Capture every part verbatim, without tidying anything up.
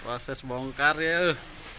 Proses bongkar ya.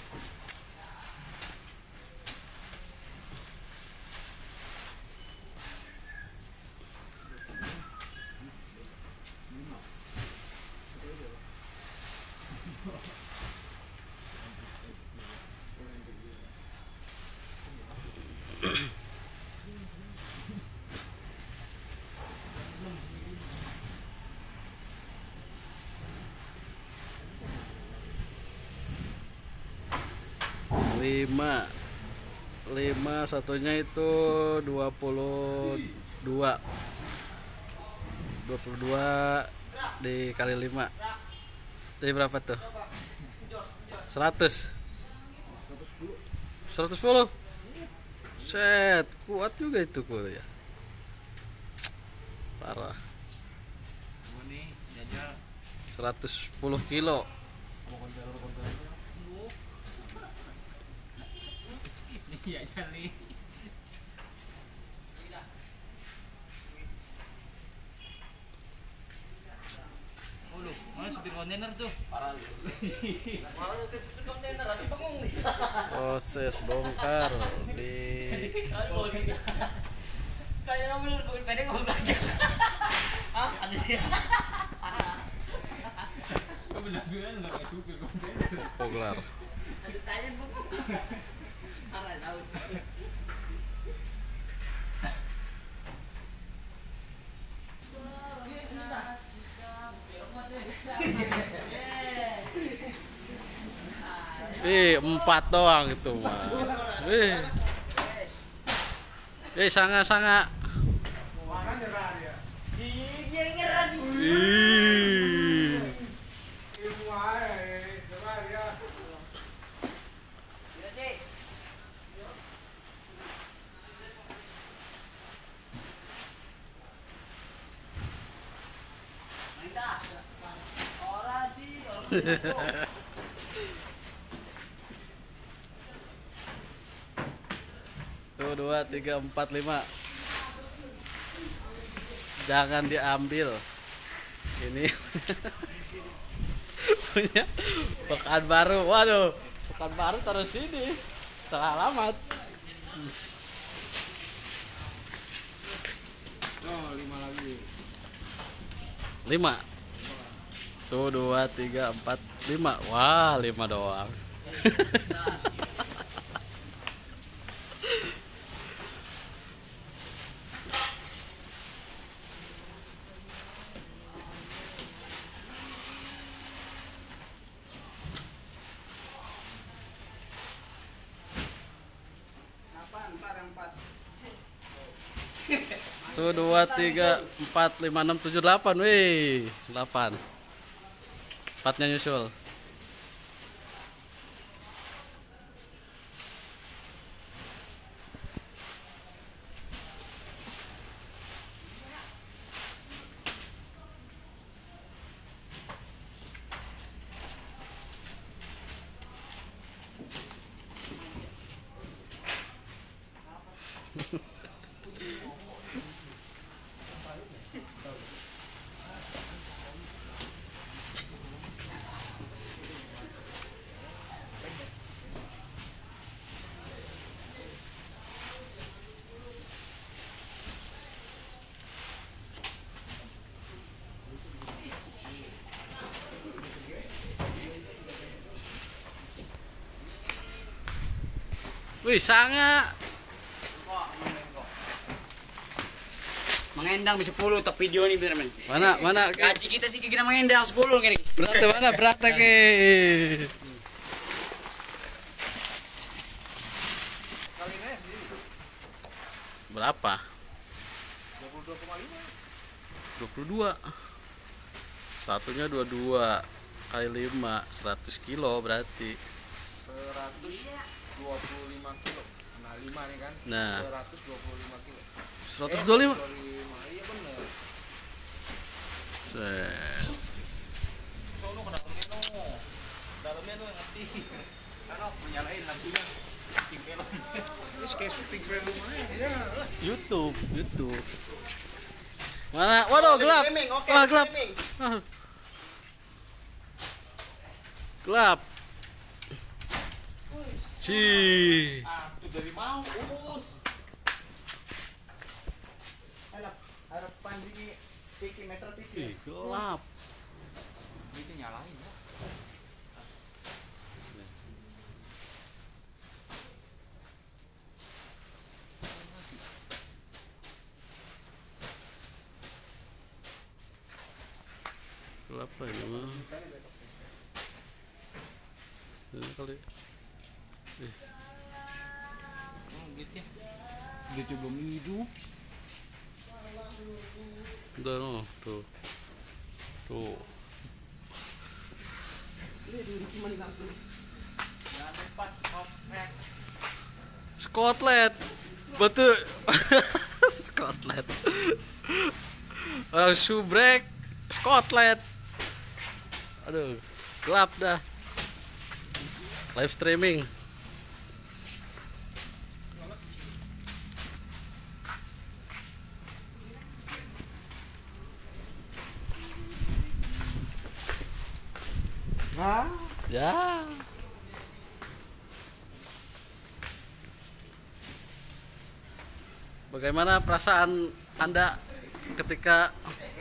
lima lima satunya itu dua puluh dua dua puluh dua dikali lima jadi berapa tuh? seratus seratus sepuluh. Set, kuat juga itu kuat ya. Parah. seratus sepuluh kilo. Iya kali. Oh lu, mana supir kontainer tuh? Parah lu. Mana supir kontainer tapi bengong nih. Proses bongkar di Kayak mobil mobil pendek mobil belakang. Hah? Ada dia. Kamu belaguan enggak kayak supir kontainer. Poglar. Tanya bengong. Parah tahu. Eh, empat doang itu mah. Eh. Eh, sanga-sanga. Ih. Tuh dua tiga empat lima. Jangan diambil. Ini punya Pekanbaru. Waduh, Pekanbaru taruh sini. Salah alamat. Oh, lima lagi. Lima. Tuh dua tiga empat lima. Wah, lima doang. Tuh dua tiga empat lima enam tujuh delapan. Wih, delapan. Empatnya nyusul. Wih, sangat. Mengendang bisa sepuluh tak video ini bener men. Mana mana Gaji kita sih kira mengendang sepuluh gini. beratnya mana beratnya ke? Berapa? dua puluh dua koma lima. dua puluh dua. Satunya dua puluh dua kali lima, seratus kilo berarti. seratus dua puluh lima kilo. Nah, lima nih kan. Nah. seratus dua puluh lima kilo. seratus dua puluh lima. Iya benar. Set. Sono kena pengeno. Dalamnya lu yang ngerti. Karena nyalain lagunya. Syuting film. Ini kayak syuting film aja. Ya. YouTube, YouTube. Mana? Waduh, gelap. Wah, gelap. Ah. Gelap. Cih. Ah, itu dari mau, us. Anak harapan di tiki meter Ih, tiki. gelap. Itu nyalain ya. Gelap apa ini mah? Ini kali. Ih, Oh, gitu ya. Gitu belum hidup. udah no, tuh. Tuh. Jangan lupa subscribe. Scotland. Betul. Scotland. Orang subrek Scotland. Aduh, gelap dah. Live streaming. Hah? Ya. Bagaimana perasaan Anda ketika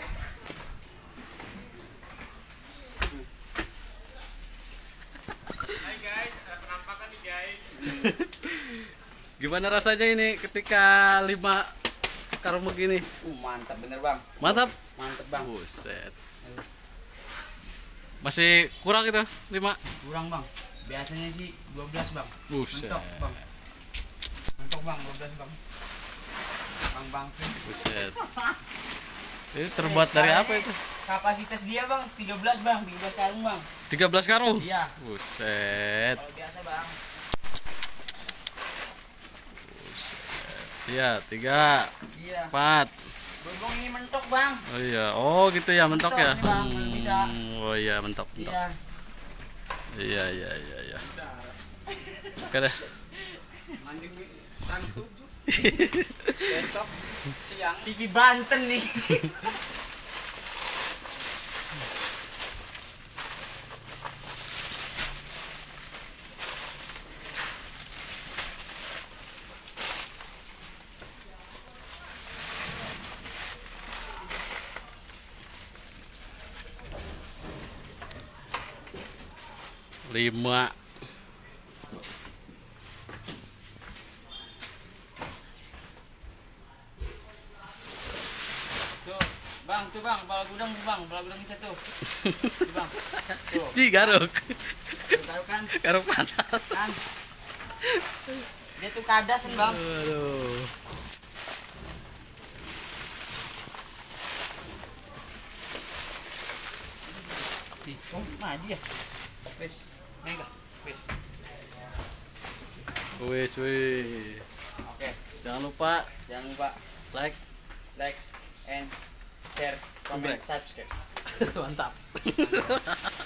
Hai guys, ada penampakan nih guys. gimana rasanya ini ketika lima karung begini? Uh, mantap bener bang. Mantap. Mantap bang. Buset. Masih kurang itu lima. Kurang bang. Biasanya sih dua belas bang. Buset. Mentok bang. Mentok bang dua belas bang. Bang bang. Buset. Ini terbuat dari apa itu? Kapasitas dia bang tiga belas bang, tiga belas karung bang. tiga belas karung? Iya. Buset. Kalau biasa bang. Iya, tiga, Iya. empat. Gogong ini mentok bang. Oh iya, oh gitu ya, mentok, Mentok ya. nih, Bang, belum bisa. Oh iya, mentok, mentok. Iya. Iya, iya, iya, iya. Oke deh. Manding tanggal tujuh. Besok siang. T V Banten nih. Lima. Tuh, bang, tuh bang, bala gudang tuh bang, bala gudang kita tuh. Tuh bang. Tuh, Di garuk. tuh, taruh kan, Garuk panas. kan. Dia tuh kadasan bang. Aduh. Oh, maju ya. Wes, mega. Wes. Wih, wih. Oke, Jangan lupa jangan lupa like. like and share, comment, Subscribe. subscribe. Mantap.